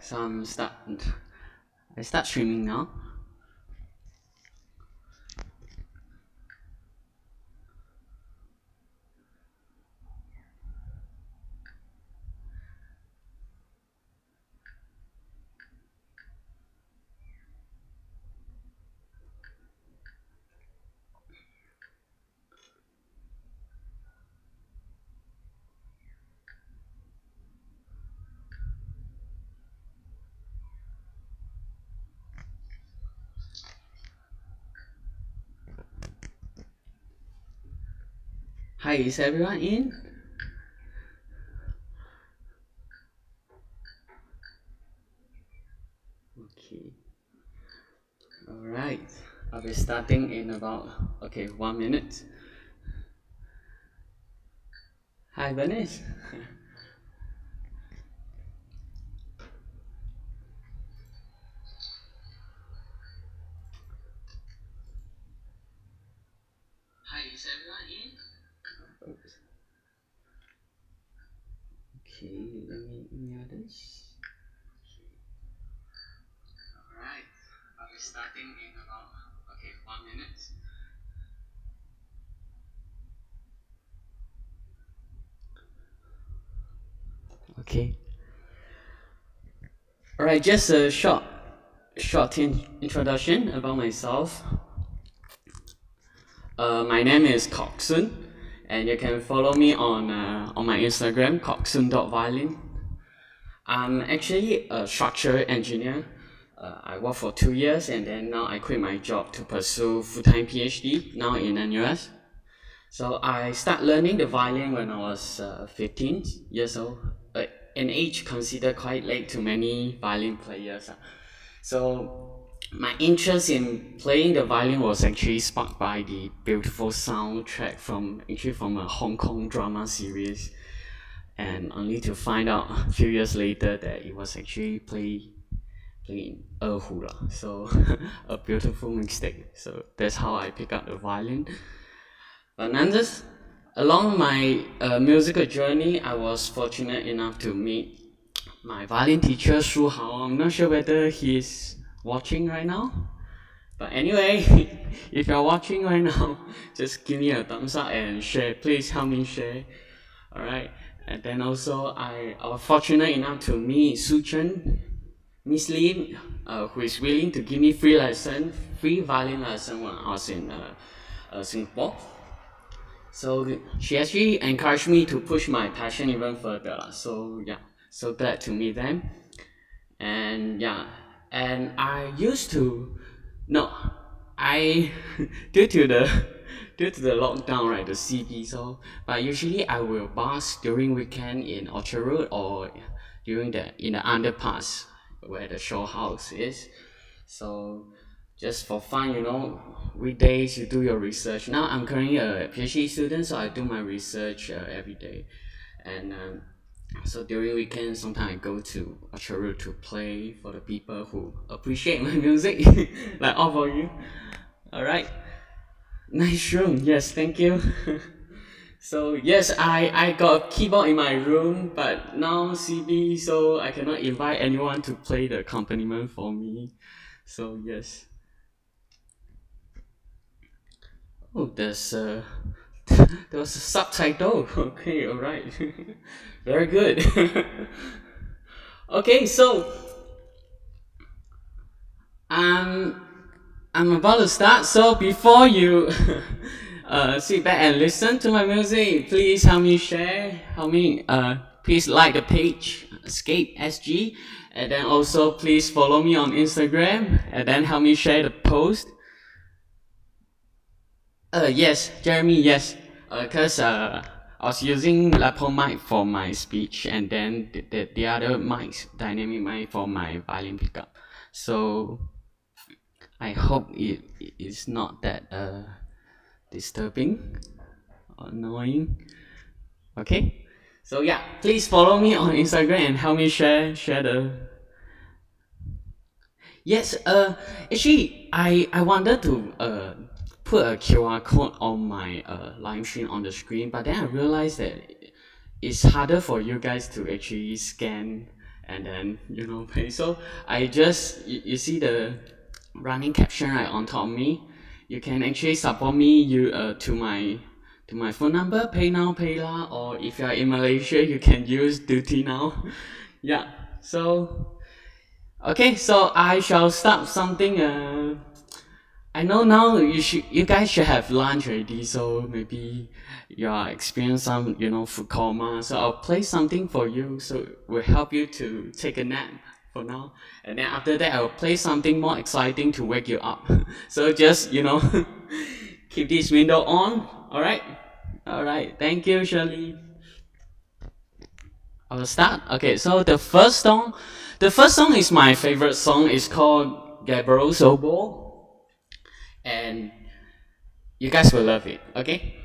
So I start streaming now. Hi, is everyone in? Okay. Alright. I'll be starting in about 1 minute. Hi, Bernice. Hi, is everyone in? Oops. Okay, let me email this. Alright, I'll be starting in about 1 minute. Okay. Alright, just a short introduction about myself. My name is Koksoon, and you can follow me on my Instagram, koksoon.violin. I'm actually a structural engineer. I worked for 2 years, and then now I quit my job to pursue full-time PhD now in NUS. So I started learning the violin when I was 15 years old, an age considered quite late to many violin players. So my interest in playing the violin was actually sparked by the beautiful soundtrack from a Hong Kong drama series, and only to find out a few years later that it was actually played in Erhu. So a beautiful mistake. So that's how I picked up the violin. But nonetheless, along my musical journey, I was fortunate enough to meet my violin teacher, Shu Hao. I'm not sure whether he's watching right now. But anyway, if you're watching right now, just give me a thumbs up and share. Please help me share. Alright. And then also, I was fortunate enough to meet Su Chen, Miss Lim, who is willing to give me free violin lesson when I was in Singapore. So she actually encouraged me to push my passion even further. So yeah, so glad to meet them. And yeah, and I used to, no, I due to the lockdown, right, the CB. So but usually I will bus during weekend in Orchard Road or in the underpass where the show house is. So just for fun, weekdays you do your research. Now I'm currently a PhD student, so I do my research every day. And so during weekends, sometimes I go to Orchard Road to play for the people who appreciate my music, like all of you. Alright. Nice room, yes, thank you. So yes, I got a keyboard in my room, but now CB, so I cannot invite anyone to play the accompaniment for me. So yes. Oh, there's there was a subtitle. Okay, alright. Very good. Okay, so I'm about to start. So before you sit back and listen to my music, please help me share. Please like the page SCAPE SG, and then also please follow me on Instagram, and then help me share the post. Yes, Jeremy, yes. Cause I was using lapel mic for my speech, and then the other mics, dynamic mic for my violin pickup. So I hope it is not that disturbing or annoying. Okay. So yeah, please follow me on Instagram and help me share the. Yes. Actually, I wanted to put a QR code on my live stream on the screen, but then I realized that it's harder for you guys to actually scan and then pay. So I just you see the running caption right on top of me. You can actually support me to my phone number, Pay Now, PayLah, or if you are in Malaysia, you can use Duty Now. Yeah. So okay, so I shall start something. I know now you guys should have lunch already, so maybe you are experiencing some food coma. So I'll play something for you, so it will help you to take a nap for now, and then after that I'll play something more exciting to wake you up. So just keep this window on. All right. Thank you, Shirley. I will start. Okay, so the first song is my favorite song. It's called Gabriel Sobo, and you guys will love it. Okay.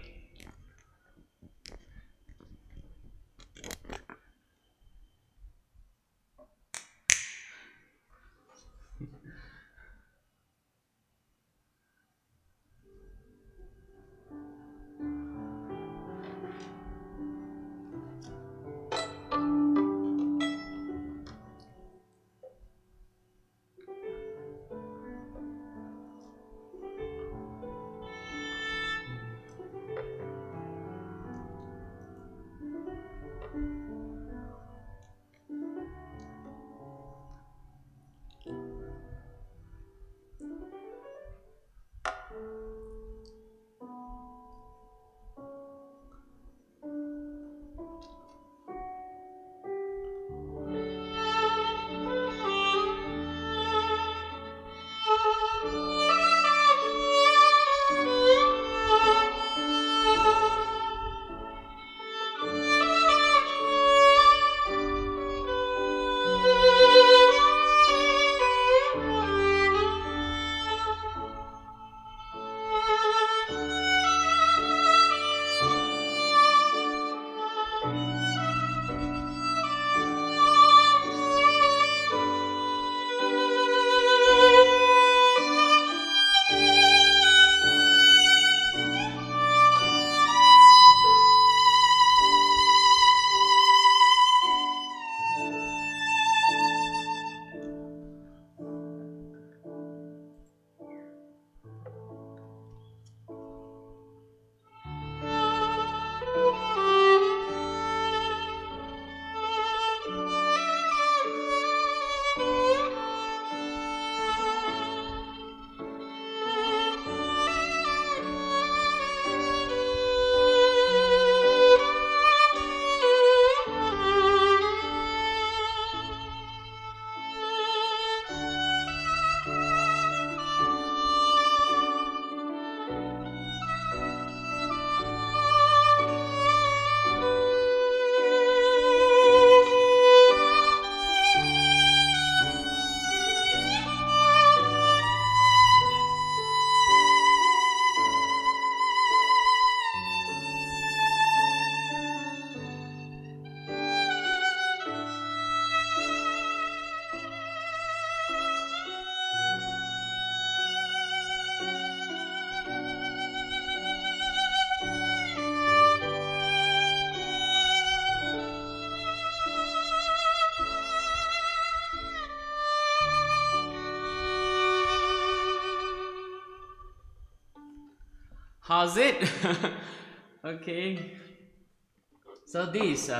How's it? Okay. So this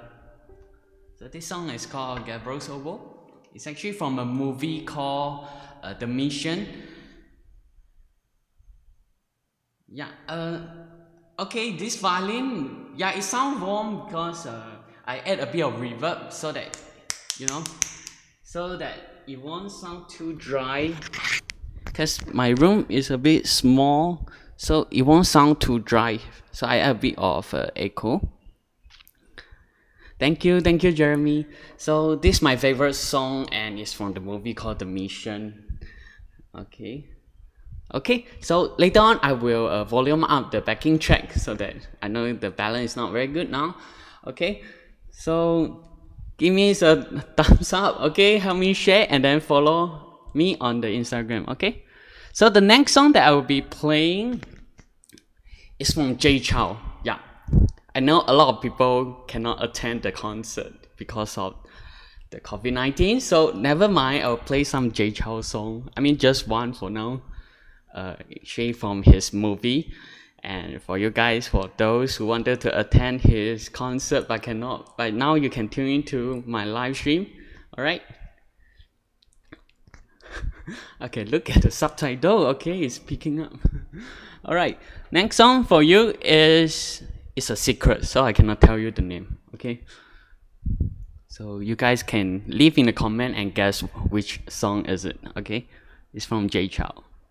song is called Gabriel Sobo. It's actually from a movie called The Mission. Yeah. Okay. This violin, yeah, it sounds warm because I add a bit of reverb so that it won't sound too dry. Because my room is a bit small, so it won't sound too dry. So I add a bit of echo. Thank you, Jeremy. So this is my favorite song, and it's from the movie called The Mission. Okay. So later on, I will volume up the backing track so that I know the balance is not very good now. Okay. So give me a thumbs up. Okay, help me share and then follow me on the Instagram. Okay. So the next song that I will be playing is from Jay Chou. Yeah. I know a lot of people cannot attend the concert because of the COVID-19. So never mind, I'll play some Jay Chou song. I mean, just one for now. Actually from his movie. And for you guys, for those who wanted to attend his concert but cannot, but now you can tune into my live stream. All right. Okay, look at the subtitle. Okay, it's picking up. All right, next song for you is, it's a secret, so I cannot tell you the name. Okay, so you guys can leave in the comment and guess which song is it. Okay, it's from Jay Chou.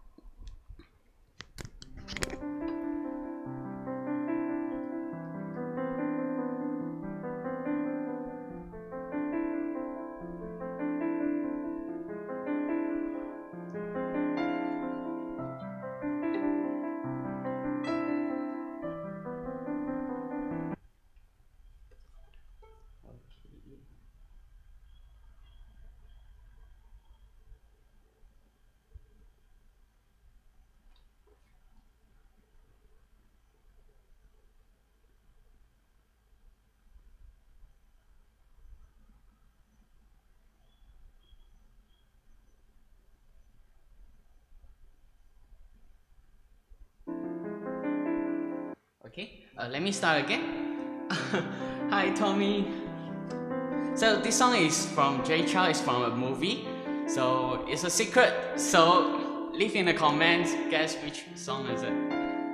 Okay, let me start again. Hi Tommy. So this song is from Jay Chou, it's from a movie. So it's a secret. So leave in the comments, guess which song is it.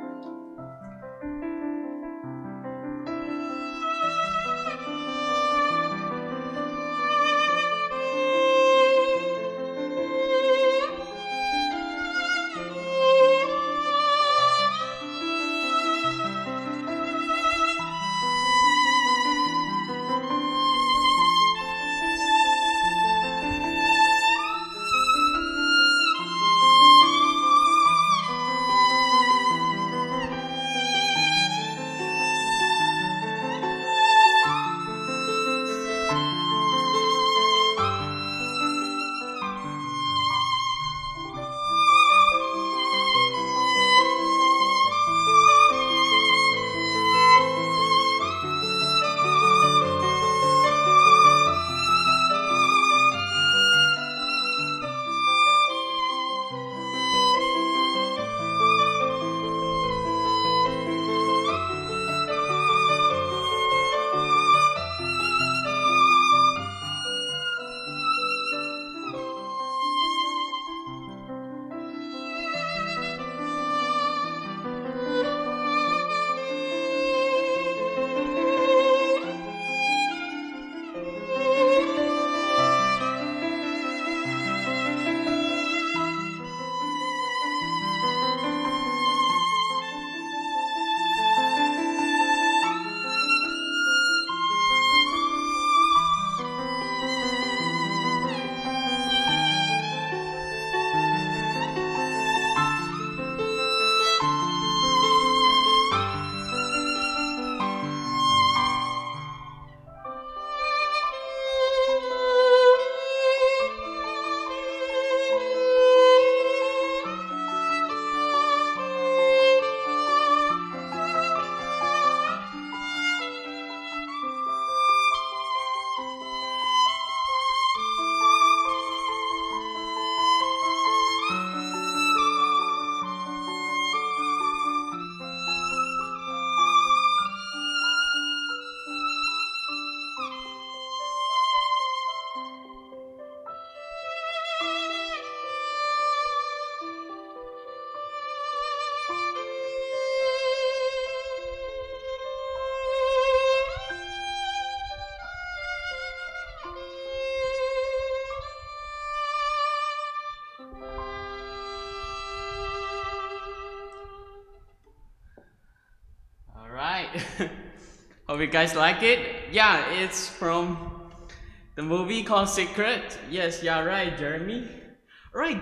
Hope you guys like it. Yeah, it's from the movie called Secret. Yes, you're right, Jeremy. Right,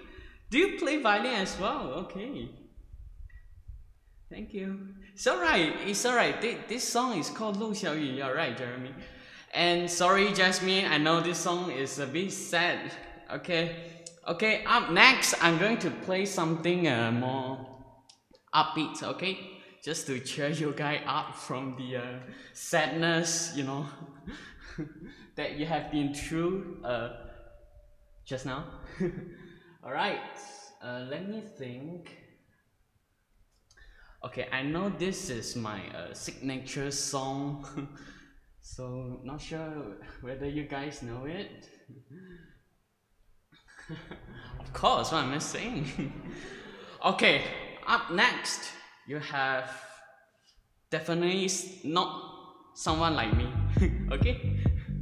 do you play violin as well? Okay. Thank you. It's alright. This song is called Lu Xiaoyu. You're right, Jeremy. And sorry, Jasmine, I know this song is a bit sad. Okay, up next, I'm going to play something more upbeat, okay? Just to cheer you guys up from the sadness, you know. that you have been through just now. Alright, let me think. Okay, I know this is my signature song, so not sure whether you guys know it. Of course, what am I saying? Okay, up next, you have definitely not someone like me, okay?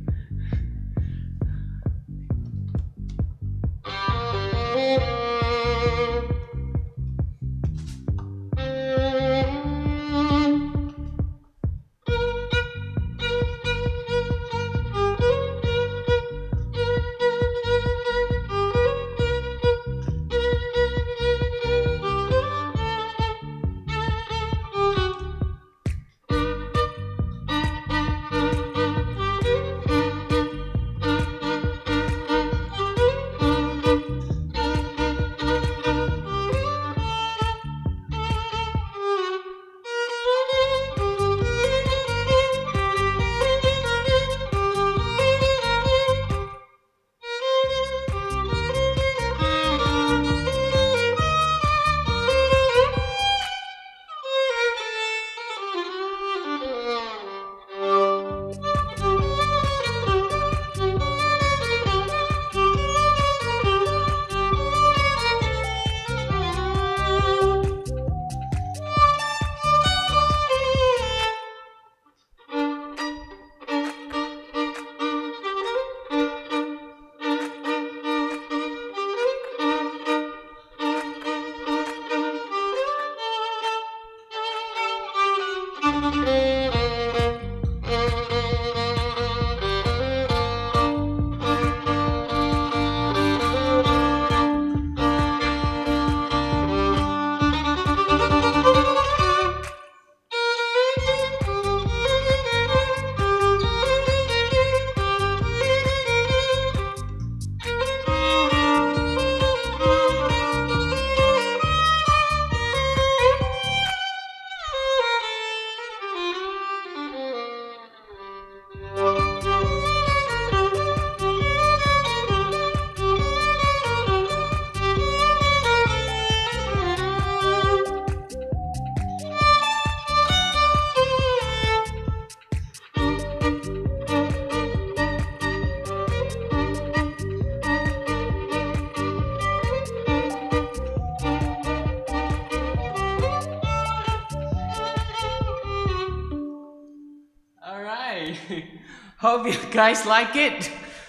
Alright, hope you guys like it.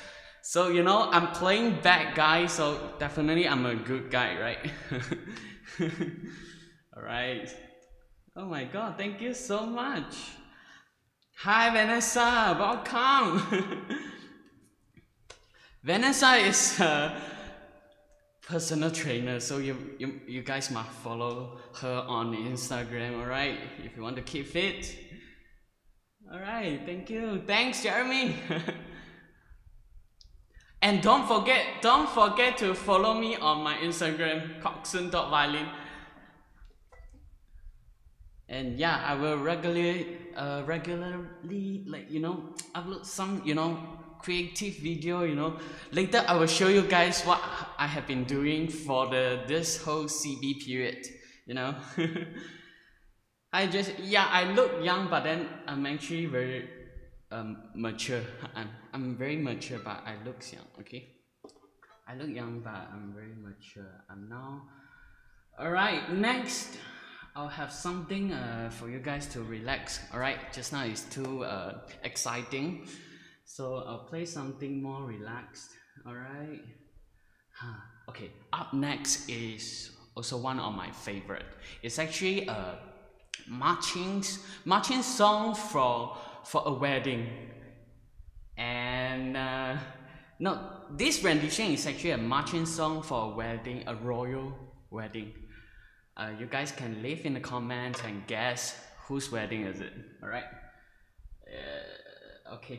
So, you know, I'm playing bad guy, so definitely I'm a good guy, right? Alright. Oh my god, thank you so much. Hi Vanessa, welcome. Vanessa is a personal trainer, so you guys must follow her on Instagram, alright? If you want to keep fit. Alright, thank you. Thanks, Jeremy. And don't forget to follow me on my Instagram, koksoon.violin. And yeah, I will regularly like, you know, upload some, you know, creative video, you know. Later I will show you guys what I have been doing for this whole CB period, you know. I look young, but then I'm actually very mature. I'm very mature, but I look young, okay? I look young, but I'm very mature. I'm now... Alright, next, I'll have something for you guys to relax. Alright, just now it's too exciting. So I'll play something more relaxed. Alright. Okay, up next is also one of my favorite. It's actually a marching song for a wedding. And no, this rendition is actually a marching song for a wedding, a royal wedding. You guys can leave in the comments and guess whose wedding is it. Alright? Okay.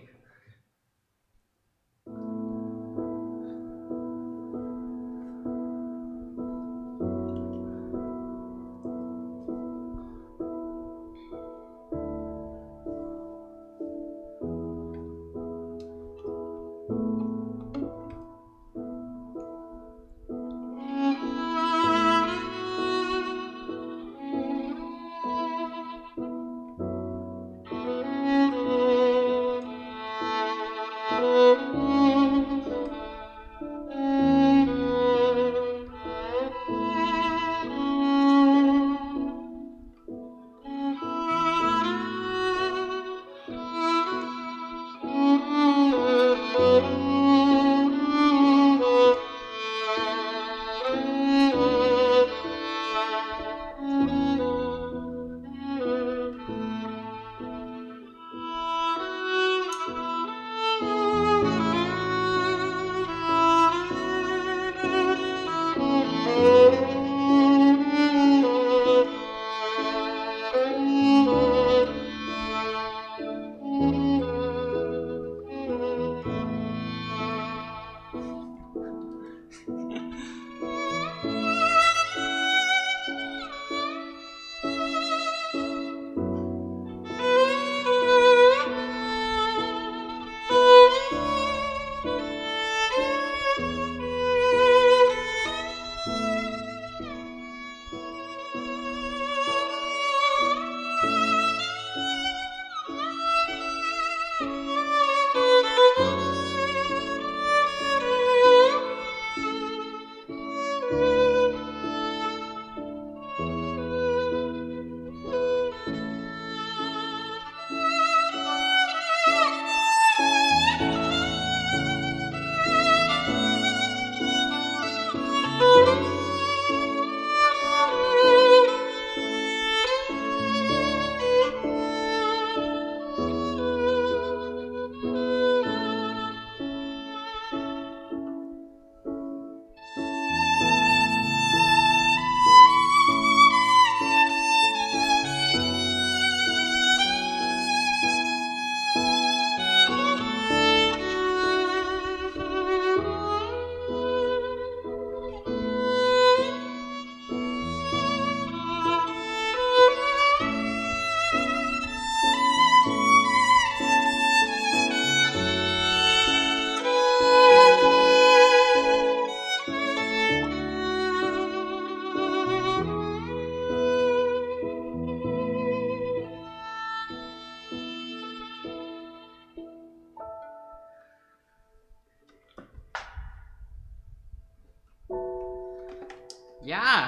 Yeah.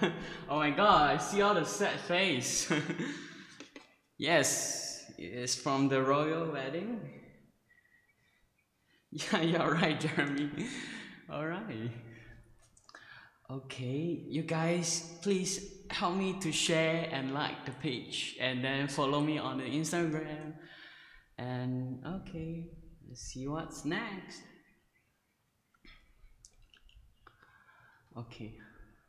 Oh my god, I see all the sad face. Yes, it's from the royal wedding. Yeah, you're right, Jeremy. Alright. Okay, you guys, please help me to share and like the page, and then follow me on the Instagram. And okay, let's see what's next. Okay.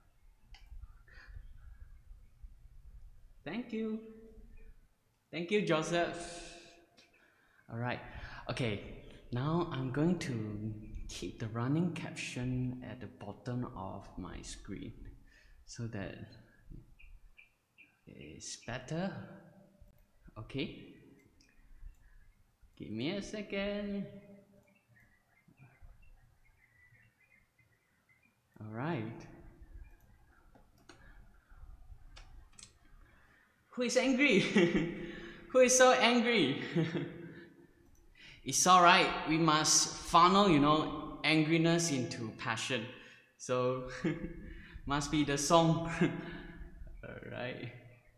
Thank you. Thank you, Joseph. Alright, okay, now I'm going to keep the running caption at the bottom of my screen so that it's better. Okay, give me a second. Alright. Who is angry? Who is so angry? It's alright, we must funnel, angriness into passion. So, must be the song. Alright.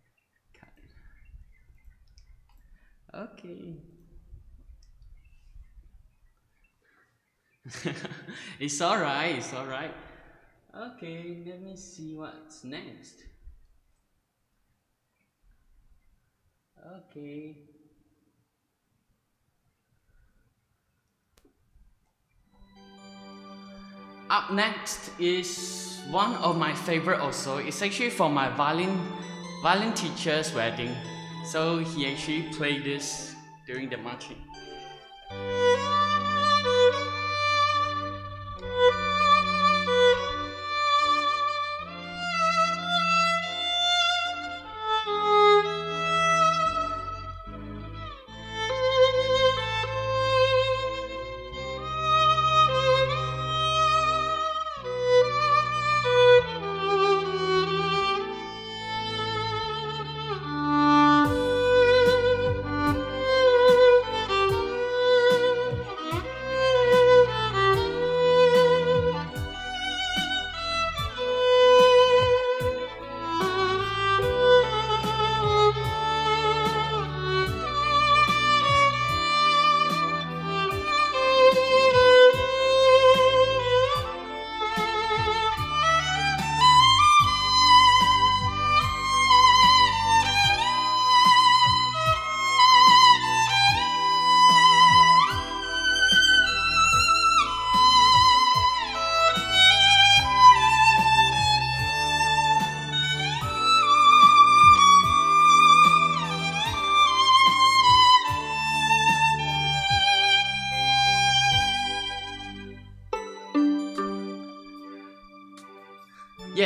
Okay. It's alright, it's alright. Okay, let me see what's next. Okay. Up next is one of my favorite also. It's actually for my violin teacher's wedding. So he actually played this during the marching.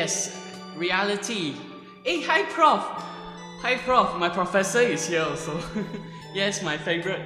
Yes, reality. Hey, hi prof. Hi prof, my professor is here also. Yes, my favorite.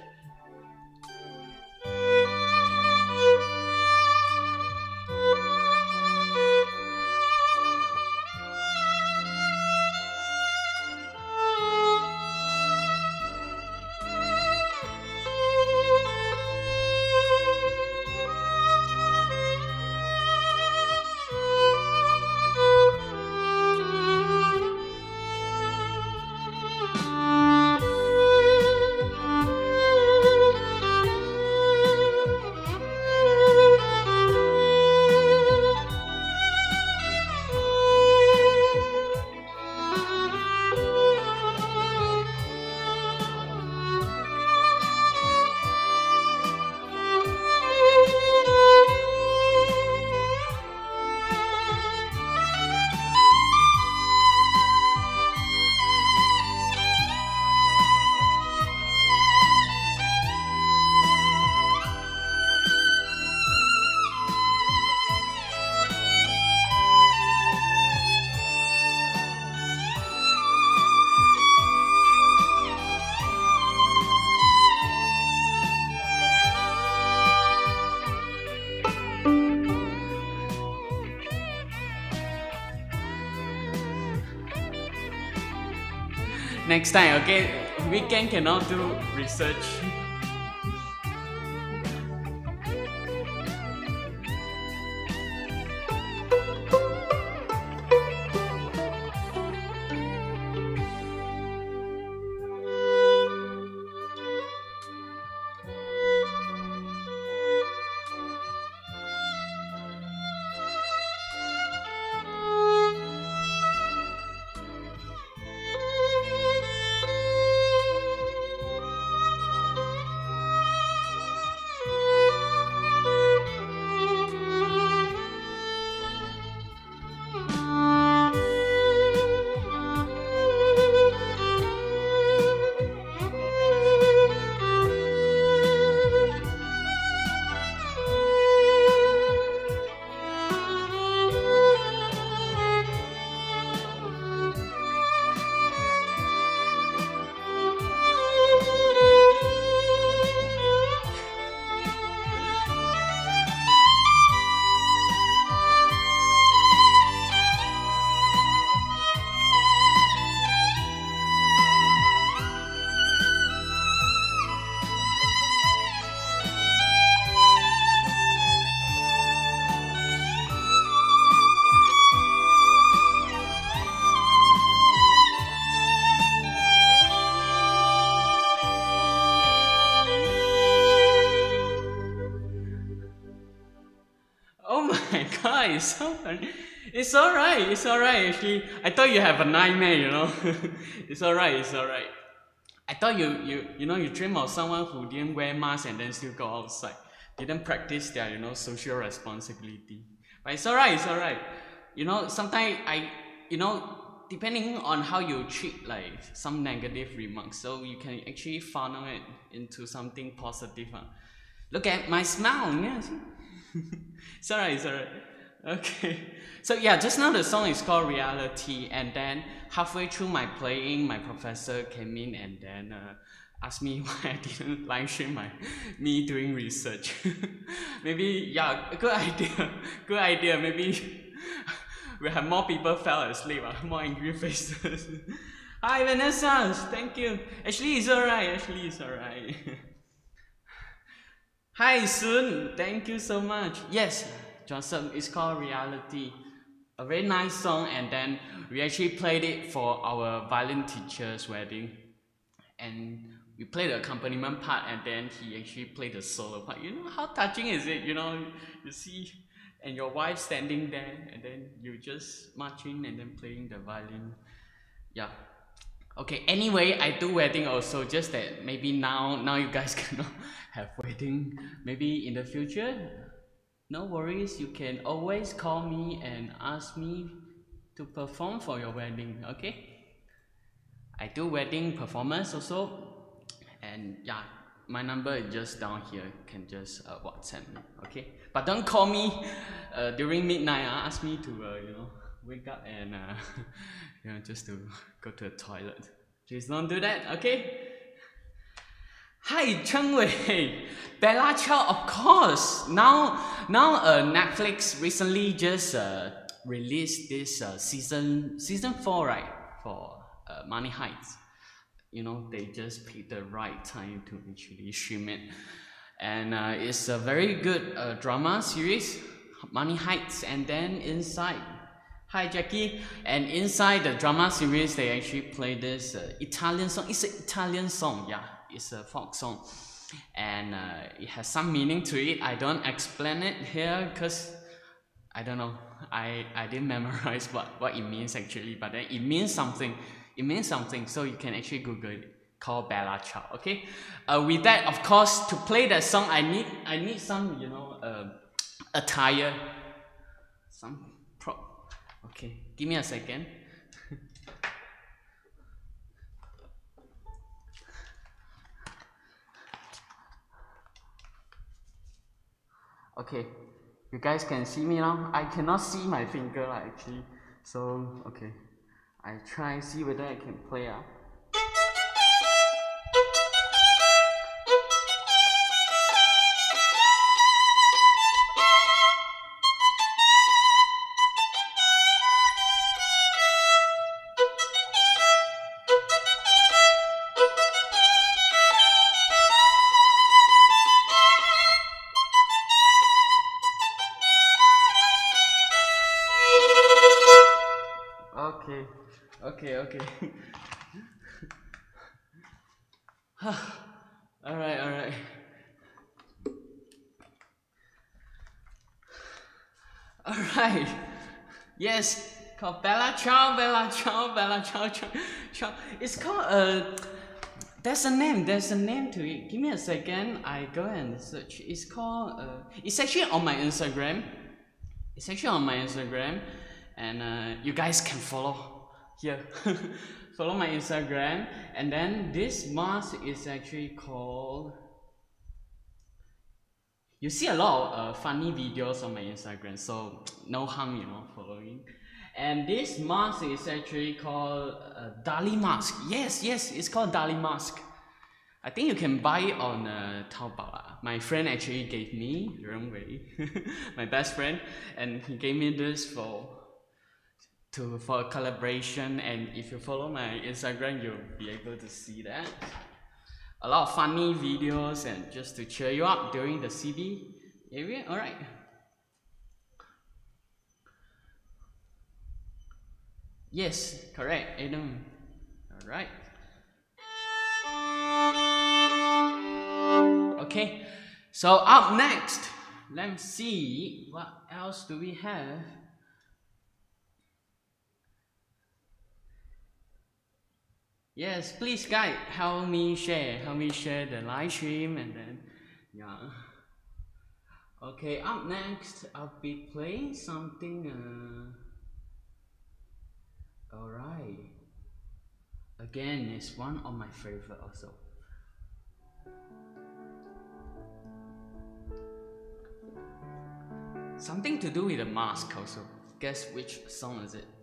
Next time, okay? Weekend cannot do research. Oh my god, it's so funny. It's alright, it's alright actually. I thought you have a nightmare, you know. It's alright, it's alright. I thought you dream of someone who didn't wear mask and then still go outside. Didn't practice their, social responsibility. But it's alright, it's alright. Sometimes depending on how you treat like some negative remarks, so you can actually funnel it into something positive. Look at my smile, yes. It's alright, it's alright. Okay. So yeah, just now the song is called Reality, and then halfway through my playing, my professor came in and then asked me why I didn't live stream me doing research. Maybe, yeah, good idea. Good idea. Maybe we have more people fell asleep, more angry faces. Hi Vanessa, thank you. Actually, it's alright. Hi Sun, thank you so much. Yes, Johnson, it's called Reality. A very nice song, and then we actually played it for our violin teacher's wedding. And we played the accompaniment part, and then he actually played the solo part. You know how touching is it? You see, and your wife standing there, and then you just marching and then playing the violin. Yeah. Okay, anyway, I do wedding also, just that maybe now you guys cannot have wedding. Maybe in the future, no worries, you can always call me and ask me to perform for your wedding, okay? I do wedding performance also, and yeah, my number is just down here. You can just WhatsApp me, okay? But don't call me during midnight. Ask me to wake up and you know, just to go to the toilet. Please don't do that, okay? Hi, Cheng Wei, Bella Chow, of course. Now, Netflix recently just released this season 4, right, for Money Heights. You know, they just picked the right time to actually stream it, and it's a very good drama series, Money Heights. And then inside, hi Jackie, and inside the drama series they actually play this Italian song. It's an Italian song, yeah, it's a folk song, and it has some meaning to it. I don't explain it here because I don't know, I didn't memorize what it means actually, but then it means something. It means something, so you can actually Google it. Called Bella Ciao. Okay. With that, of course, to play that song, I need some, you know, attire, some prop. Okay, give me a second. Okay, you guys can see me now. I cannot see my finger actually, so okay, I try see whether I can play. Okay. Alright. Alright. Yes, called Bella Ciao. It's called there's a name to it. Give me a second. I go and search. It's called it's actually on my Instagram. And you guys can follow here. Follow my Instagram, and then this mask is actually called. You see a lot of funny videos on my Instagram, so no harm, you know, following. And this mask is actually called Dali mask. Yes, it's called Dali mask. I think you can buy it on Taobao. My friend actually gave me, my best friend, and he gave me this for a collaboration. And if you follow my Instagram, you'll be able to see that. A lot of funny videos and just to cheer you up during the CB area. Alright. Yes, correct, Adam. Alright. Okay, so up next, let's see what else do we have. Yes, please guys, help me share the live stream, and then yeah. Okay, up next I'll be playing something alright. Again, it's one of my favorite also. Something to do with a mask also. Guess which song is it?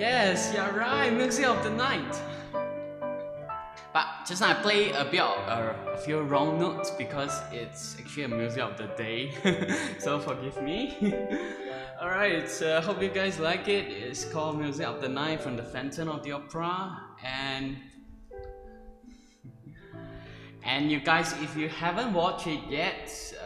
Yes, you're right, music of the night. But just now I play a bit of a few wrong notes because it's actually a music of the day. So forgive me. Alright, hope you guys like it. It's called Music of the Night from the Phantom of the Opera. And you guys, if you haven't watched it yet,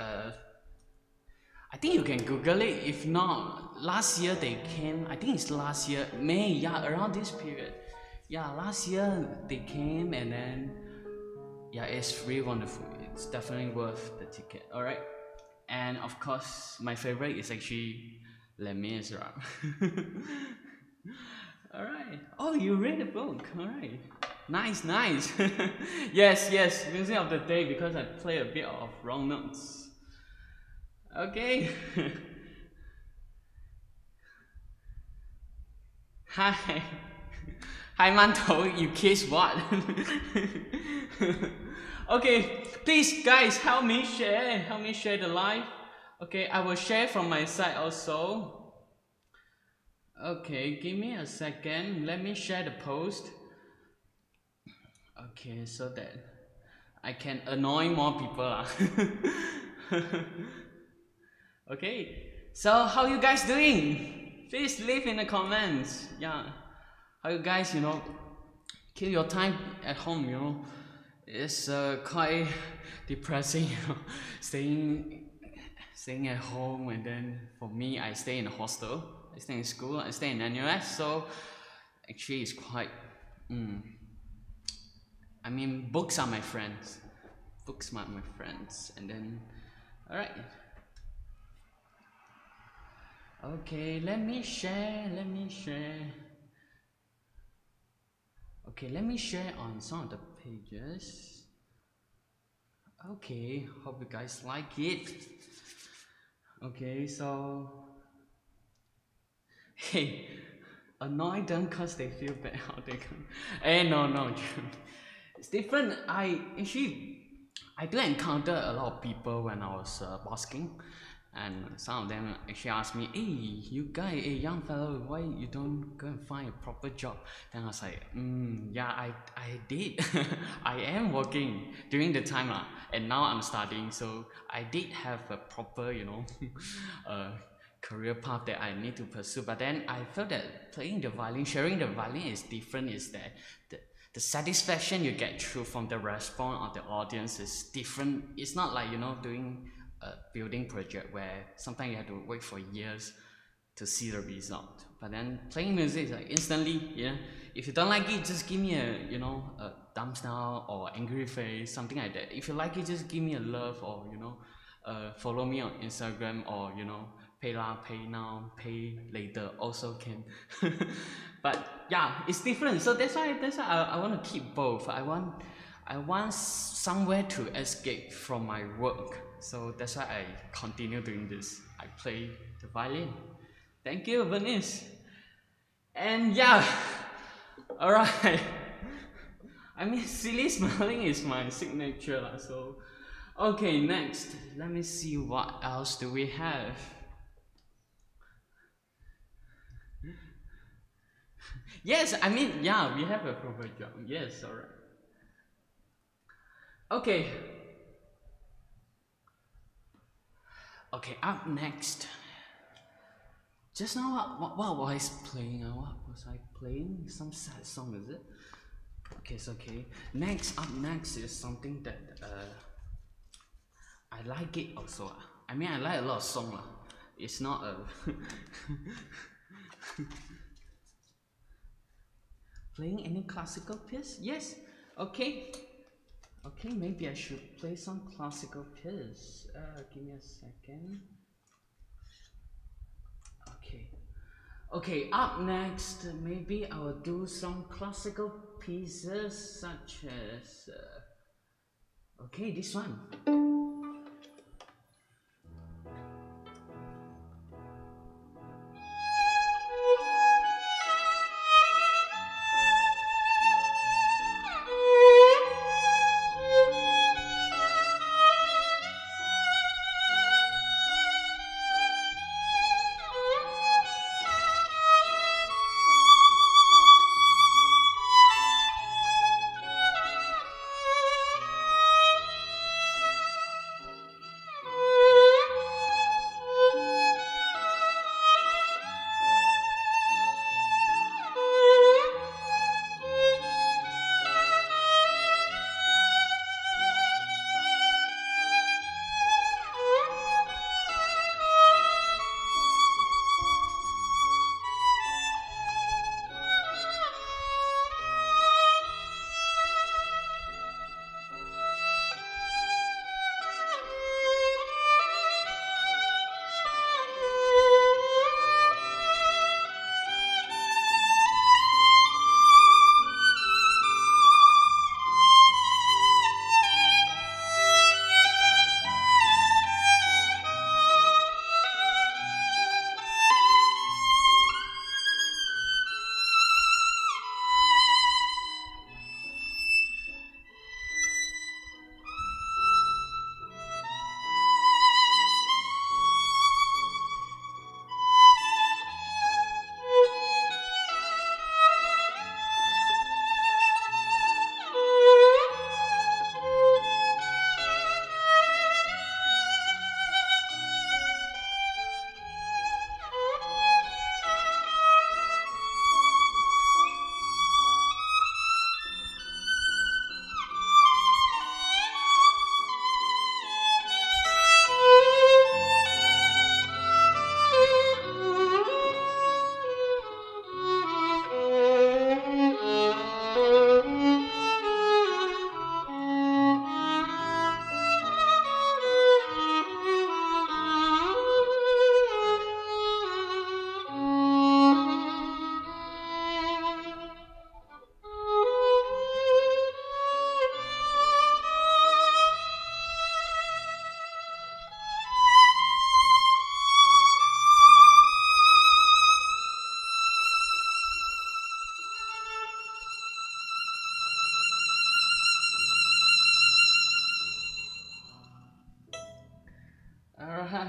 I think you can Google it. If not, last year they came, I think it's last year, May, yeah, around this period. Yeah, last year they came, and then, yeah, it's really wonderful. It's definitely worth the ticket, alright? And of course, my favorite is actually Les Miserables. Alright. Oh, you read the book, alright. Nice, nice. Yes, music of the day because I play a bit of wrong notes. Okay. Hi. Hi Manto, you kiss what? Okay, please guys help me share the live. Okay, I will share from my side also. Okay, give me a second, let me share the post. Okay, so that I can annoy more people. Okay, so how you guys doing? Please leave in the comments. Yeah, how you guys, kill your time at home, it's quite depressing, staying at home. And then for me, I stay in a hostel, I stay in school, I stay in NUS, so actually it's quite I mean, books are my friends. Books are my friends. And then, alright. Okay, let me share. Okay, let me share on some of the pages. Okay, hope you guys like it. Okay, so hey, annoy them cause they feel bad how they come. Hey, no, it's different. I do encounter a lot of people when I was busking, and some of them actually asked me, "Hey, you guy, hey young fellow, why you don't go and find a proper job?" Then I was like, yeah, I did. I am working during the time and now I'm studying, so I did have a proper, career path that I need to pursue. But then I felt that playing the violin, sharing the violin is different. Is that the satisfaction you get through from the response of the audience is different. It's not like doing a building project where sometimes you have to wait for years to see the result. But then playing music is like instantly. If you don't like it, just give me a thumbs down or angry face, something like that. If you like it, just give me a love, or follow me on Instagram, or pay now, pay later also can. But yeah, it's different. So that's why I want to keep both. I want somewhere to escape from my work. So that's why I continue doing this. I play the violin. Thank you, Venice. And yeah, alright. I mean, silly smiling is my signature. So, okay, next. Let me see what else do we have. Yes, I mean, yeah, we have a proper job. Yes, alright. Okay. Okay, up next. Just now, what was I playing? What was I playing? Some sad song, is it? Okay, it's okay. Up next is something that I like it also. I mean, I like a lot of songs. It's not a playing any classical piece? Yes. Okay. Okay, maybe I should play some classical piece. Give me a second. Okay, up next, maybe I will do some classical pieces such as okay, this one.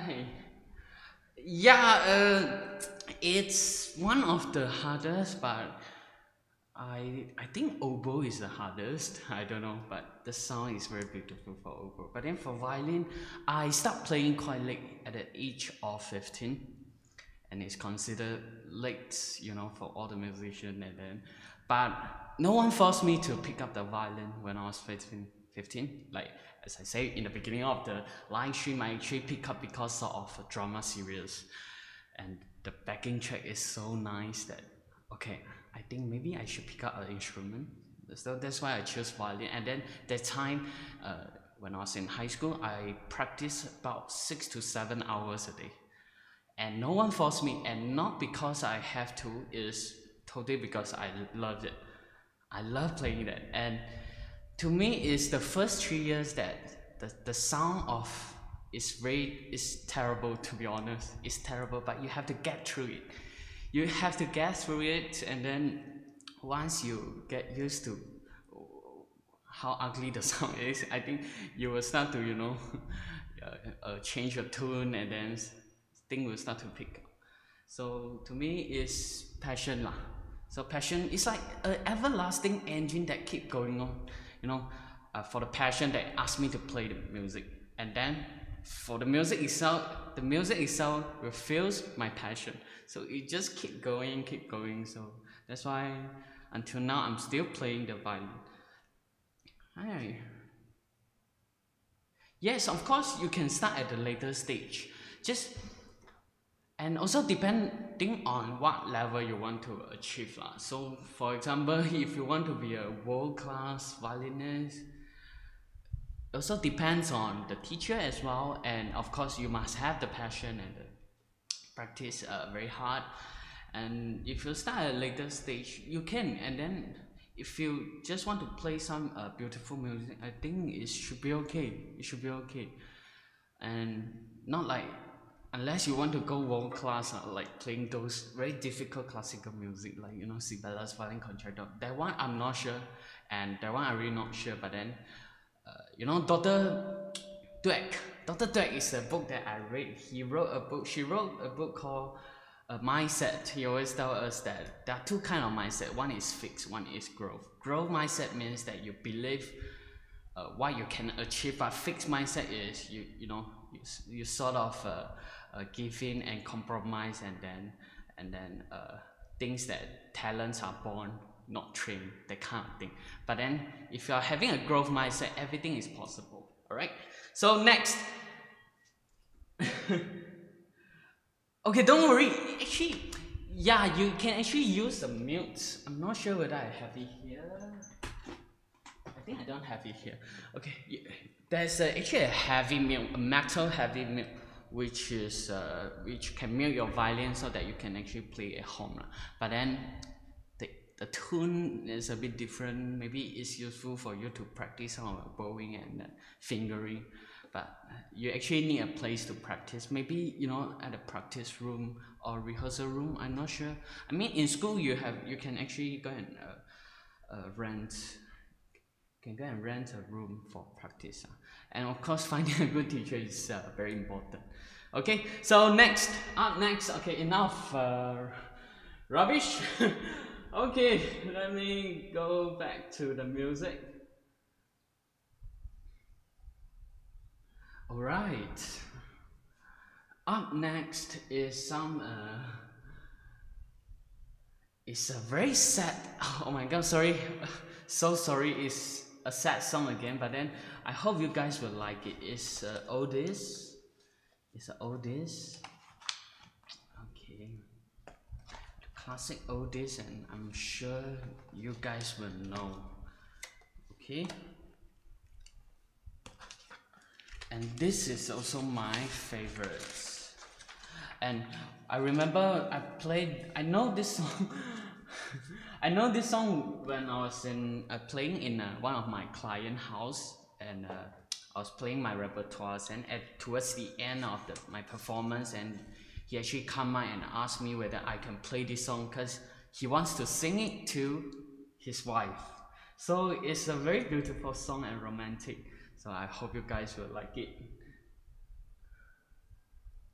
Hi. Yeah, it's one of the hardest, but I think oboe is the hardest. I don't know, but the sound is very beautiful for oboe. But then for violin, I stopped playing quite late at the age of 15, and it's considered late, for all the musicians. And then, but no one forced me to pick up the violin when I was 15. Like as I say in the beginning of the live stream, I actually pick up because of a drama series, and the backing track is so nice that okay, I think maybe I should pick up an instrument. So that's why I chose violin. And then that time, when I was in high school, I practiced about 6 to 7 hours a day, and no one forced me, and not because I have to, is totally because I loved it. I love playing that, and to me it's the first 3 years that the sound of is terrible, to be honest. It's terrible, but you have to get through it. You have to get through it, and then once you get used to how ugly the sound is, I think you will start to change your tune, and then thing will start to pick up. So to me it's passion lah. So passion is like an everlasting engine that keep going on, for the passion that asked me to play the music. And then for the music itself fulfills my passion. So it just keep going. So that's why until now I'm still playing the violin. Hi. Yes, of course you can start at the later stage. Just and also depending on what level you want to achieve lah. So for example, if you want to be a world-class violinist, also depends on the teacher as well, and of course you must have the passion and the practice very hard. And if you start at a later stage, you can. And then if you just want to play some beautiful music, I think it should be okay. And not like, unless you want to go world class, like playing those very difficult classical music, like Sibella's Violin Concerto. That one I'm not sure, and that one I'm really not sure. But then Dr. Dweck. Dr. Dweck is a book that I read. She wrote a book called Mindset. He always tells us that there are two kinds of mindset. One is fixed, one is growth. Growth mindset means that you believe what you can achieve, but fixed mindset is you sort of give in and compromise, and then things that talents are born, not trained, that kind of thing. But then if you are having a growth mindset, everything is possible. All right, so next. Okay, don't worry, actually, yeah, you can actually use the mute. I'm not sure whether I have it here. I think I don't have it here. Okay, there's actually a heavy mute, a metal heavy mute, which can mute your violin so that you can actually play at home. But then the tune is a bit different. Maybe it's useful for you to practice on bowing and fingering, but you actually need a place to practice. Maybe at a practice room or rehearsal room. I'm not sure. I mean, in school you can actually go and rent a room for practice, and of course finding a good teacher is very important. Okay, so up next, okay, enough rubbish. Okay, let me go back to the music. All right, up next is some it's a very sad, oh my god, sorry, so sorry, it's a sad song again, but then I hope you guys will like it. It's oldies. It's an oldies. Okay, classic oldies, and I'm sure you guys will know. Okay, and this is also my favorites. And I remember I know this song. I know this song when I was playing in one of my client house, and I was playing my repertoires, and towards the end of my performance, and he actually come out and asked me whether I can play this song because he wants to sing it to his wife. So it's a very beautiful song and romantic. So I hope you guys will like it.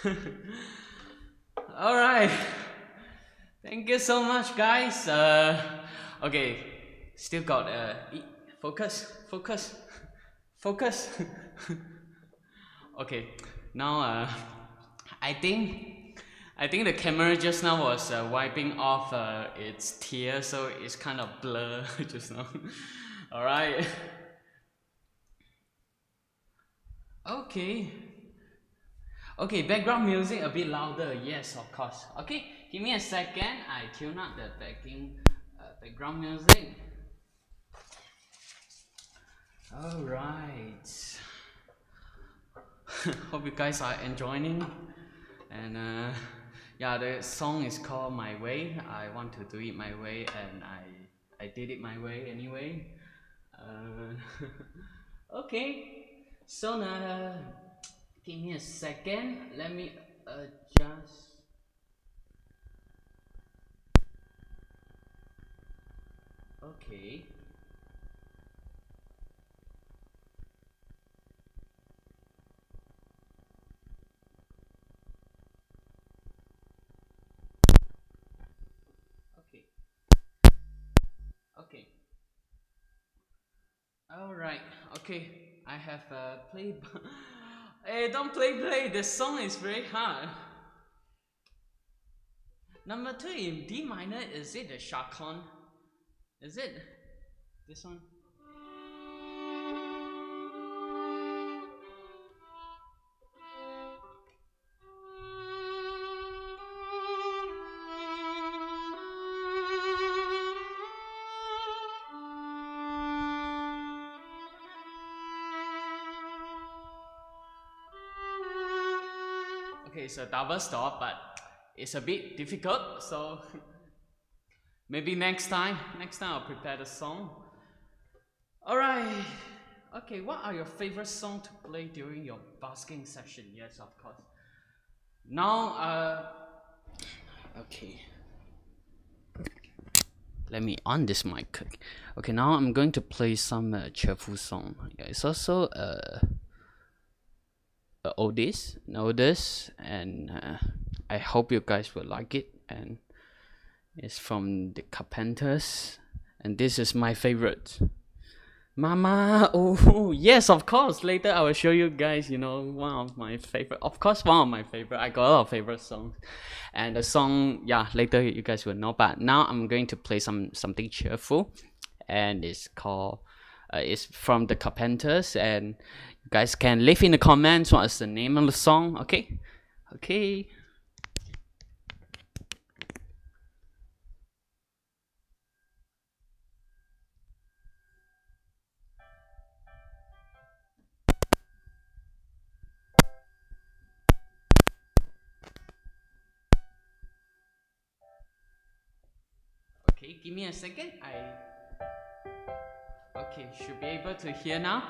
All right. Thank you so much, guys. Okay, still got focus, focus, focus. Okay, now I think the camera just now was wiping off its tears, so it's kind of blur just now. All right. Okay. Okay, background music a bit louder. Yes, of course. Okay, give me a second. I tune up the background music. All right. Hope you guys are enjoying. And yeah, the song is called My Way. I want to do it my way, and I did it my way anyway. Okay, so now give me a second. Let me adjust. Okay. Okay. Okay. All right. Okay. I have played. Hey, don't play. The song is very hard. Number 2 in D minor. Is it the Shakon? Is it this one? Okay, so double stop, but it's a bit difficult, so maybe next time I'll prepare the song. Alright. Okay, what are your favorite songs to play during your busking session? Yes, of course. Now, okay. Let me on this mic. Okay, now I'm going to play some cheerful song. Yeah, it's also oldies, and I hope you guys will like it. And it's from the Carpenters, and this is my favorite. Mama, oh yes, of course. Later I will show you guys. You know, one of my favorite. Of course, one of my favorite. I got a lot of favorite songs, and the song, yeah, later you guys will know. But now I'm going to play something cheerful, and it's called. It's from the Carpenters, and you guys can leave in the comments what is the name of the song. Okay, okay. Okay, give me a second. Okay, should be able to hear now.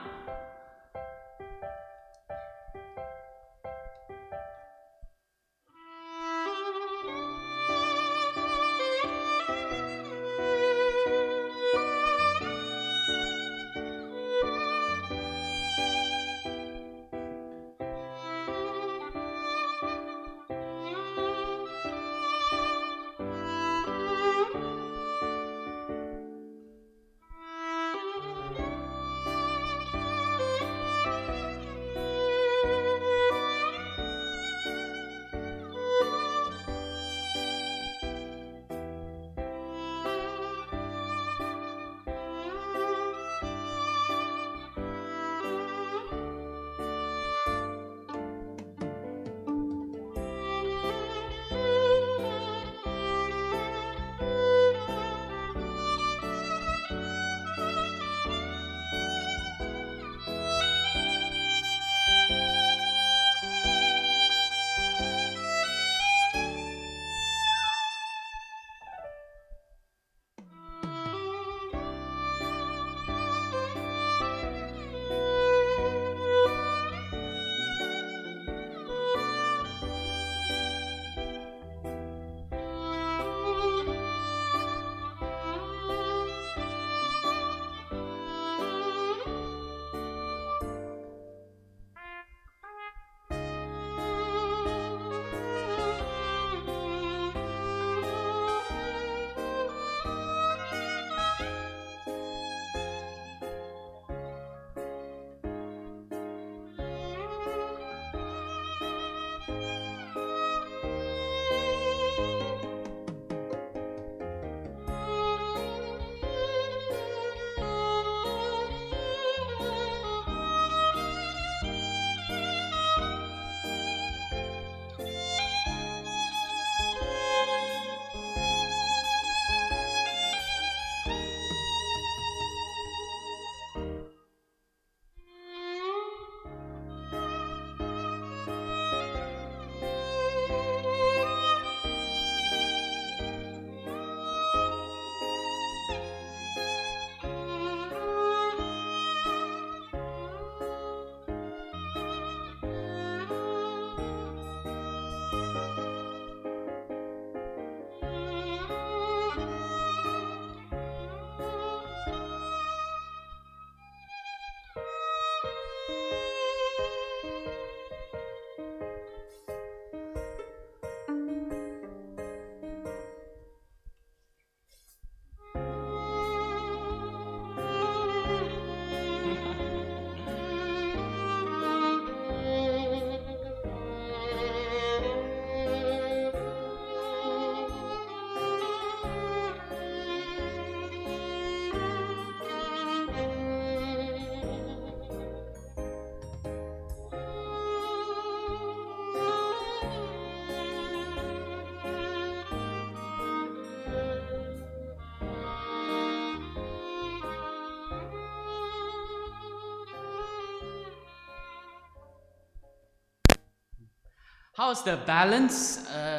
How's the balance?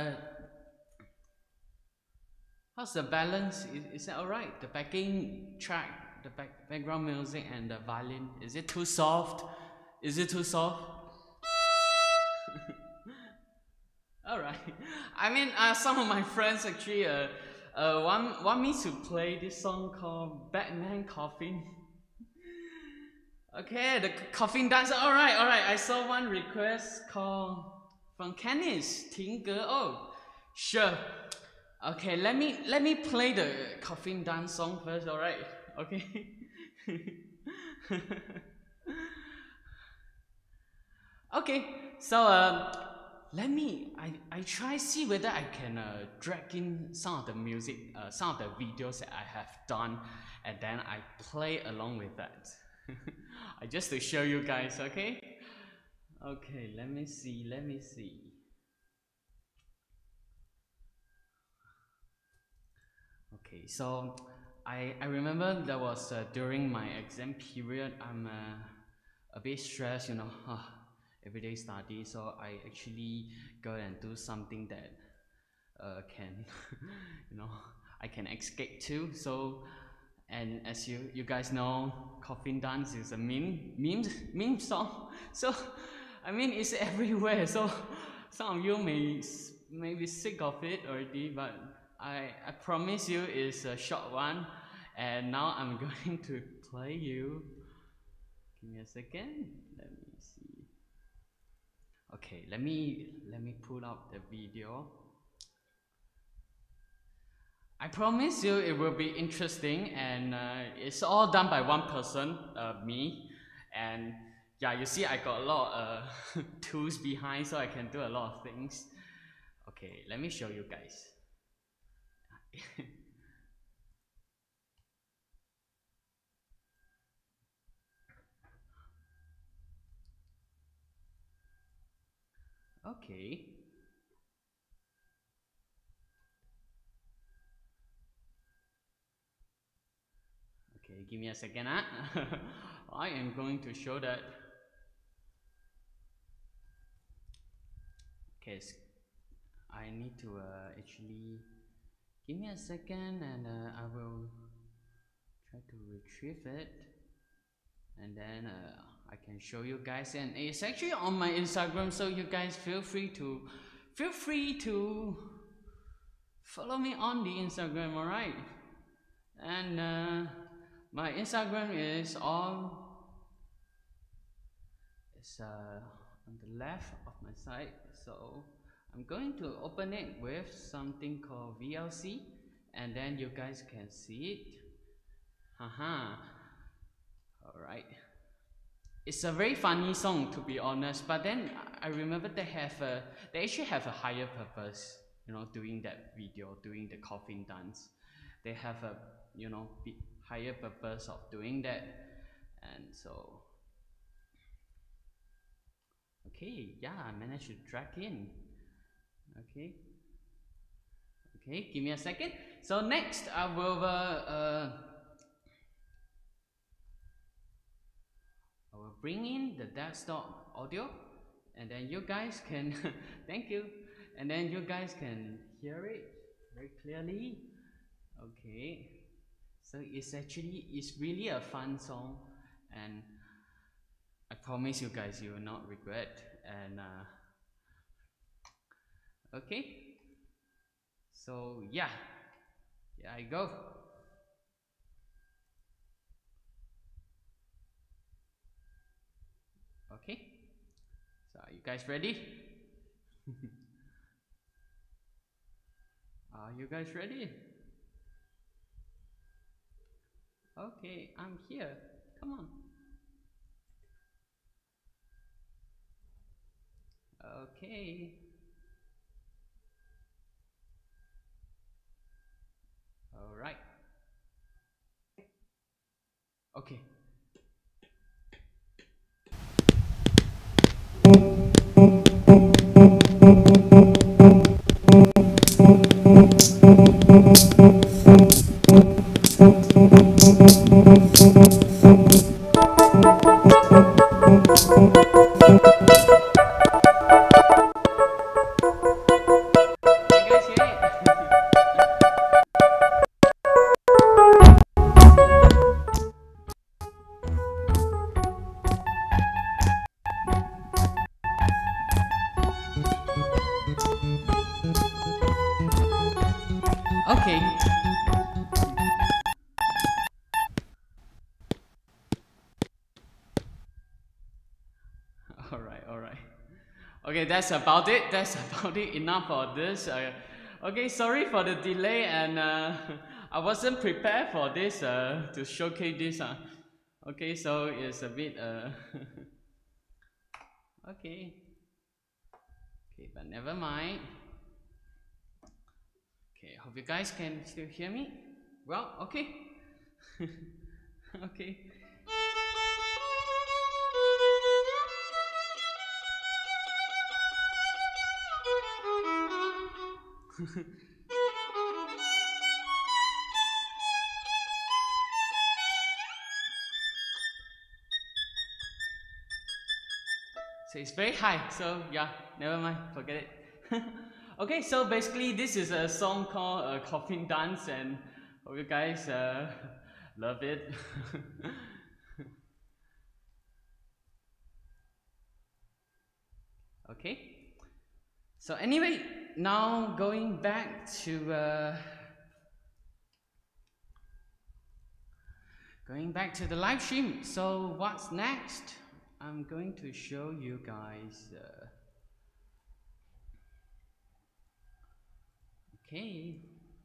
How's the balance? Is that alright? The backing track, the background music and the violin. Is it too soft? Is it too soft? Alright. I mean, some of my friends actually want me to play this song called Batman Coffin. Okay, the coffin dance. Alright. I saw one request called from Kenneth Tinge. Oh, sure. Okay, let me play the coffin dance song first. Alright. Okay. Okay. So I try see whether I can drag in some of the music, some of the videos that I have done, and then I play along with that. I just to show you guys, okay? Okay, let me see. Okay, so I remember that was during my exam period. I'm a bit stressed, you know, everyday study. So I actually go and do something that can, you know, I can escape to. So, and as you guys know, coffin dance is a meme song. So, I mean, it's everywhere. So, some of you may be sick of it already, but I promise you it's a short one. And now I'm going to play you. Give me a second. Let me see. Okay, let me pull out the video. I promise you it will be interesting, and it's all done by one person, me. And yeah, you see I got a lot of tools behind, so I can do a lot of things. Okay, let me show you guys. Okay. Okay, give me a second. I am going to show that. Okay, I need to actually give me a second, and I will try to retrieve it, and then I can show you guys. And it's actually on my Instagram, so you guys feel free to follow me on the Instagram, alright? And my Instagram is on the left of my side, so I'm going to open it with something called VLC, and then you guys can see it. Haha. Alright. It's a very funny song, to be honest, but then I remember they actually have a higher purpose, you know, doing that video, doing the coffin dance. They have a, you know, higher purpose of doing that. And so okay, yeah, I managed to drag in. Okay, give me a second. So next I will bring in the desktop audio, and then you guys can thank you, and then you guys can hear it very clearly. Okay, so it's really a fun song, and I promise you guys you will not regret. And okay, so yeah, here I go. Okay, so are you guys ready? Are you guys ready? Okay, I'm here. Come on. Okay. All right. Okay. Okay. Alright. Okay, that's about it. That's about it. Enough for this. Okay, sorry for the delay, and I wasn't prepared for this to showcase this. Okay, so it's a bit okay. Okay, but never mind. Okay, hope you guys can still hear me. Well, okay. Okay. So it's very high, so yeah, never mind, forget it. Okay, so basically this is a song called Coffin Dance, and hope you guys love it. Okay, so anyway, now going back to the live stream. So what's next? I'm going to show you guys okay,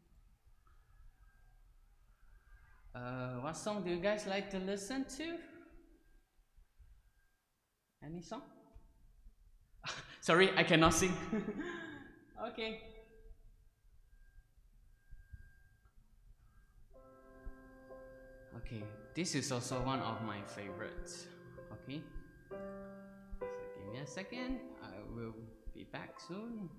what song do you guys like to listen to? Any song? Sorry, I cannot sing. Okay. Okay, this is also one of my favorites. Okay, so give me a second, I will be back soon.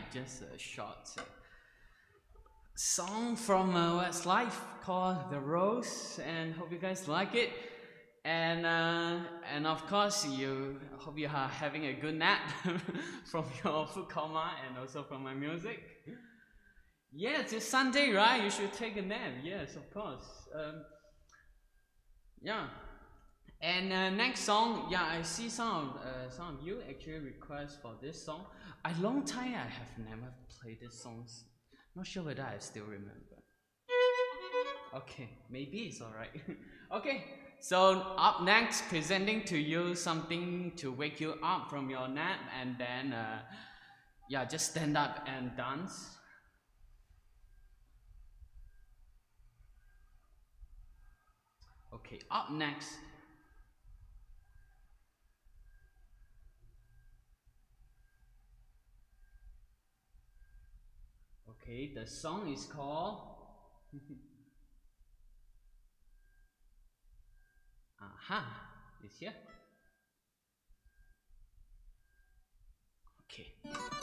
just a short song from Westlife called The Rose, and hope you guys like it. And of course, hope you are having a good nap from your food coma and also from my music. Yes, it's Sunday, right? You should take a nap. Yes, of course. Yeah. And next song, yeah, I see some of you actually request for this song. A long time I have never played this song. Not sure whether I still remember. Okay, maybe it's alright. Okay, so up next, presenting to you something to wake you up from your nap, and then yeah, just stand up and dance. Okay, up next. Okay, the song is called Aha, it's here. Okay.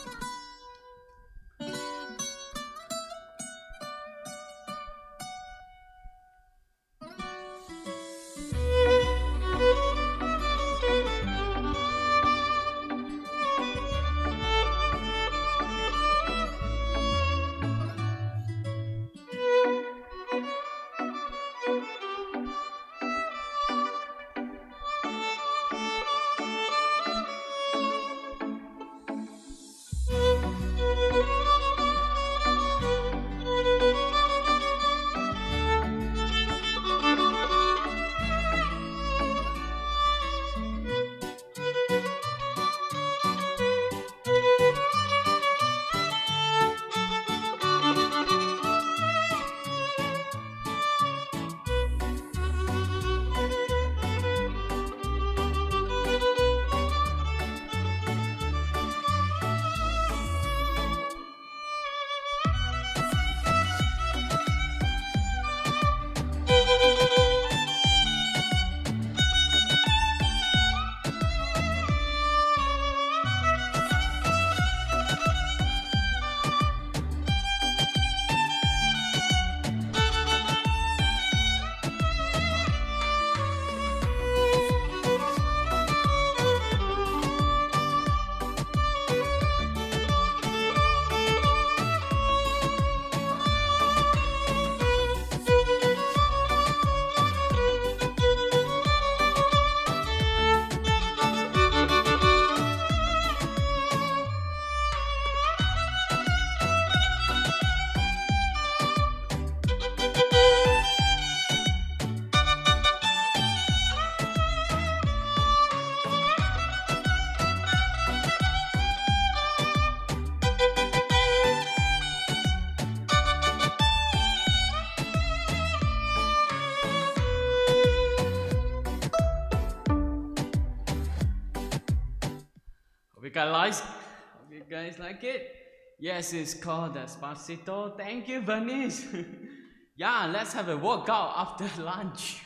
Hope you guys like it. Yes, it's called Despacito. Thank you, Bernice. Yeah, let's have a workout after lunch.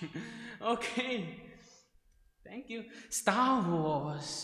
Okay. Thank you. Star Wars.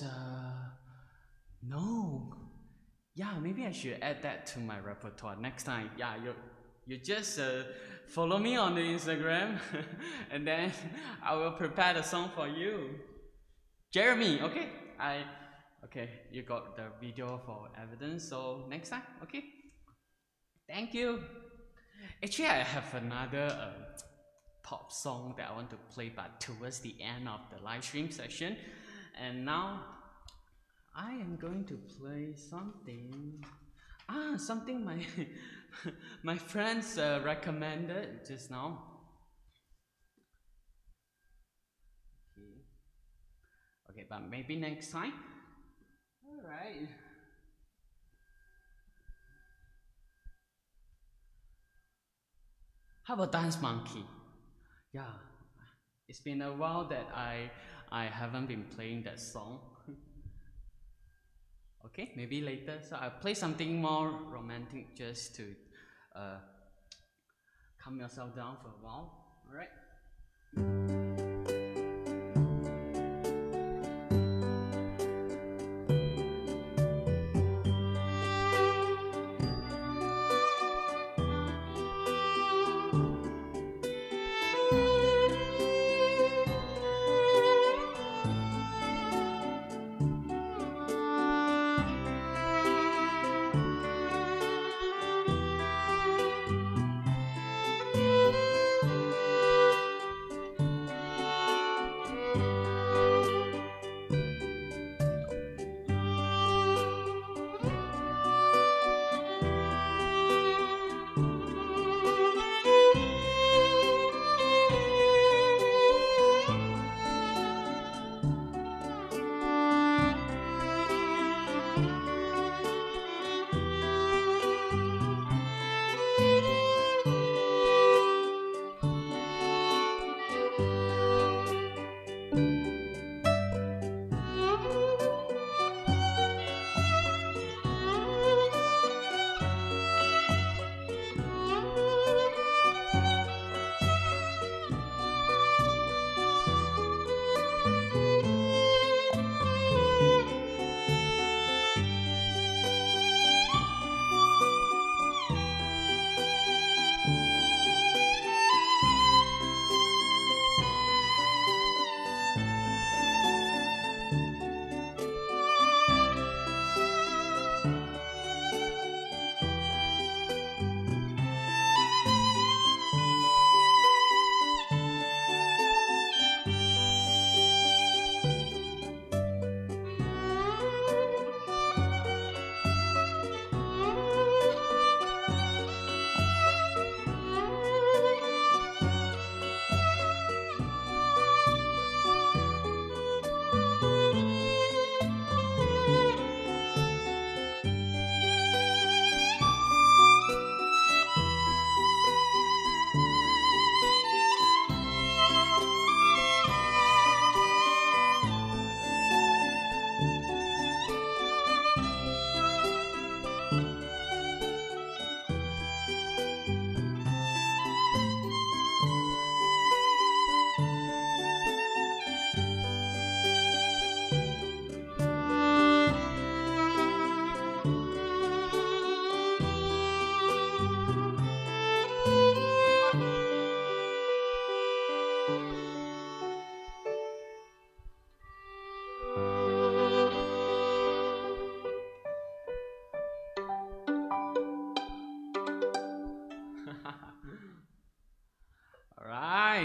No. Yeah, maybe I should add that to my repertoire next time. Yeah, you just follow me on the Instagram, and then I will prepare the song for you. Jeremy, okay? Okay, you got the video for evidence, so next time, okay? Thank you. Actually, I have another pop song that I want to play, but towards the end of the live stream session. And now, I am going to play something. Something my my friends recommended just now. Okay, but maybe next time. Alright. How about Dance Monkey? Yeah, it's been a while that I haven't been playing that song. Okay, maybe later. So I'll play something more romantic just to calm yourself down for a while. Alright.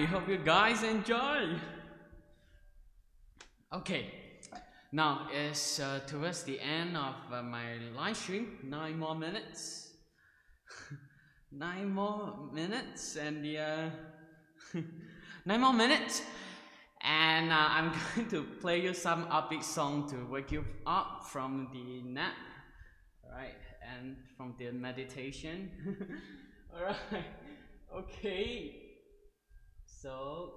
hope you guys enjoy. Okay, now it's towards the end of my live stream. 9 more minutes. 9 more minutes, and the 9 more minutes, and I'm going to play you some upbeat song to wake you up from the nap, right? And from the meditation. All right. Okay. So,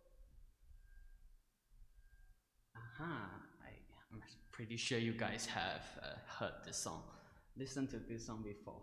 I'm pretty sure you guys have heard this song. Listen to this song before.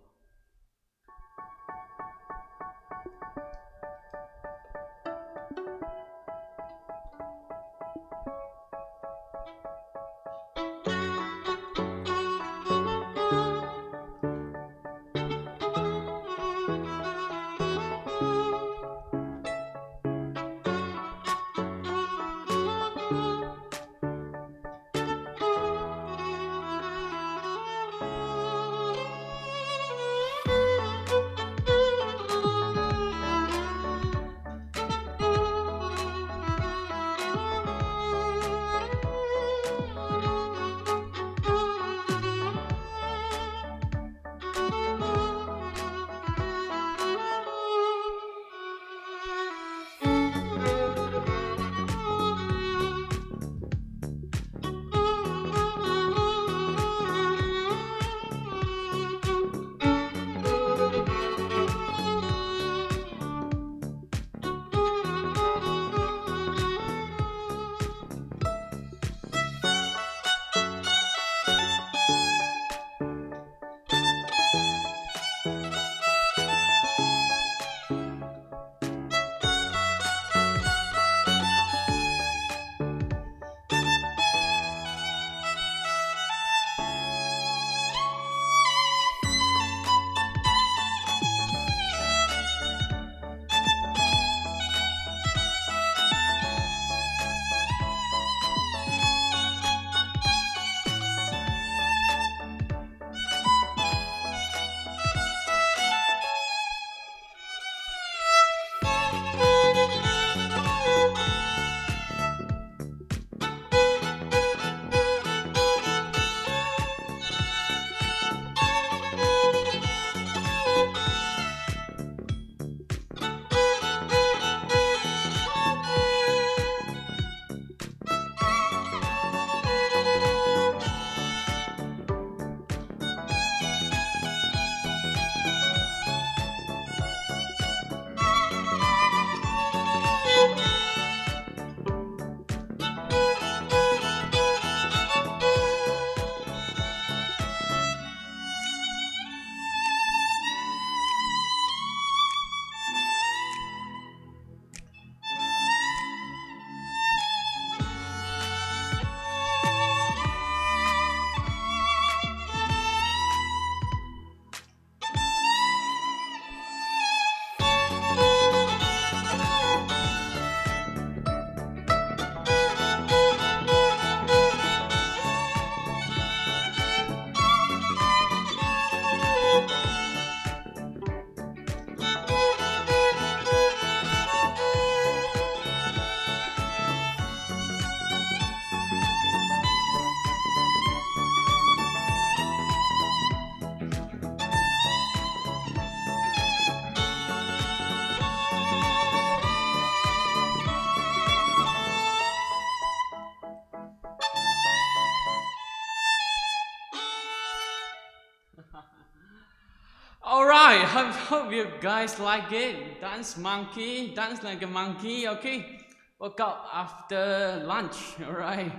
Alright, hope you guys like it. Dance monkey, dance like a monkey, okay? Woke up after lunch, alright?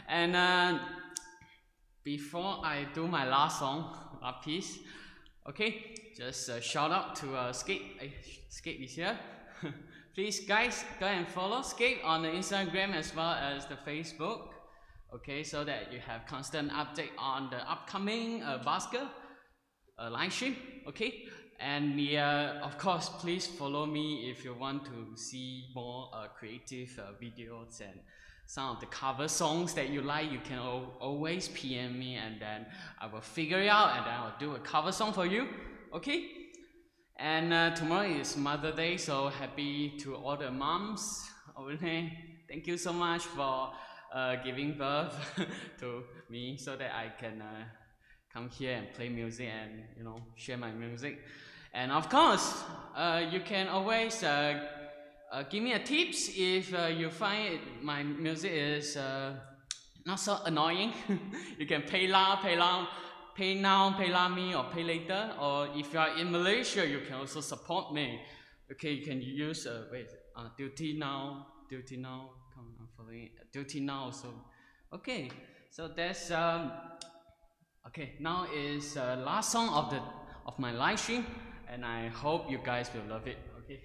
And before I do my last song, last piece, okay? Just a shout out to SCAPE. SCAPE is here. Please guys, go and follow SCAPE on the Instagram as well as the Facebook. Okay, so that you have constant update on the upcoming basket live stream, okay? And of course, please follow me if you want to see more creative videos and some of the cover songs that you like. You can always PM me, and then I will figure it out, and then I'll do a cover song for you, okay? And tomorrow is Mother Day, so happy to all the moms over there. Thank you so much for giving birth to me so that I can come here and play music and share my music. And of course, you can always give me a tips if you find my music is not so annoying. You can pay now, pay me, or pay later. Or if you are in Malaysia, you can also support me. Okay, you can use duty now, come on, following duty now also. Okay, so that's okay. Now is last song of my live stream, and I hope you guys will love it. Okay.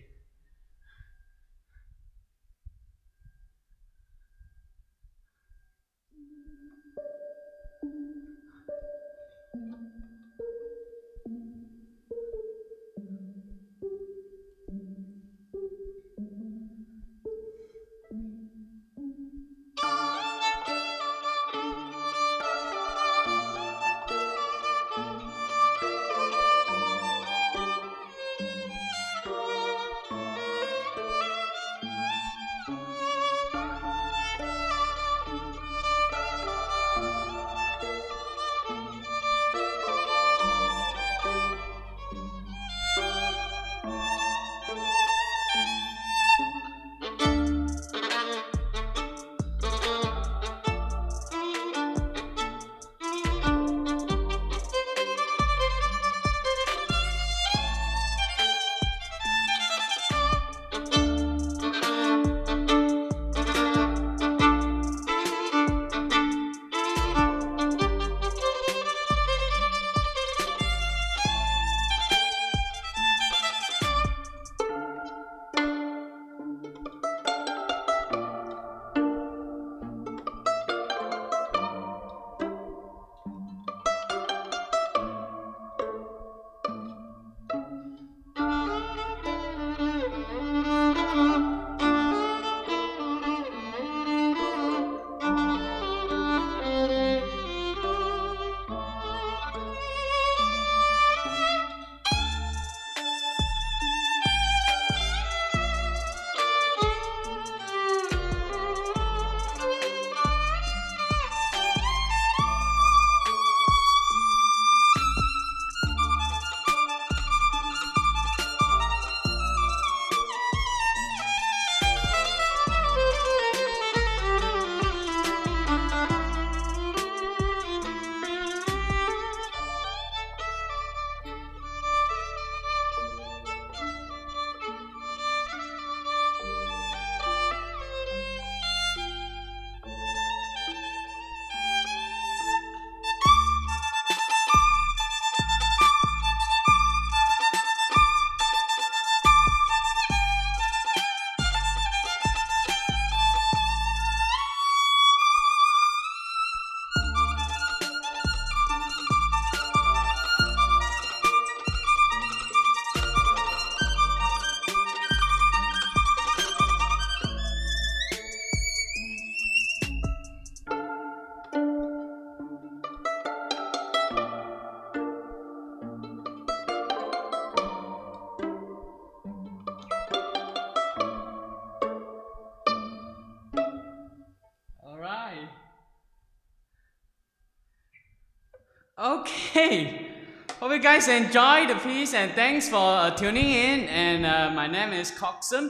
Okay, hope you guys enjoy the piece and thanks for tuning in. And my name is Koksoon.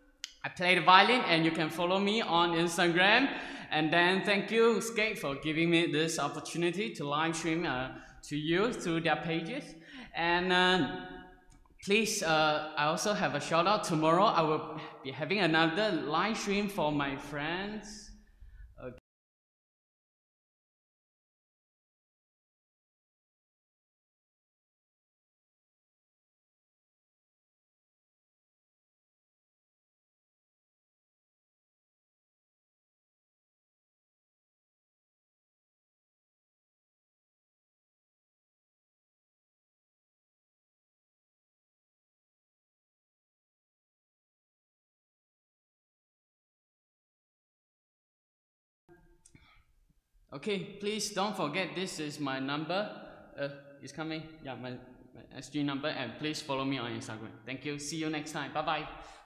I play the violin and you can follow me on Instagram. And then thank you SCAPE for giving me this opportunity to live stream to you through their pages. And please, I also have a shout out. Tomorrow I will be having another live stream for my friends. Okay, please don't forget this is my number. It's coming. Yeah, SG number, and please follow me on Instagram. Thank you. See you next time. Bye bye.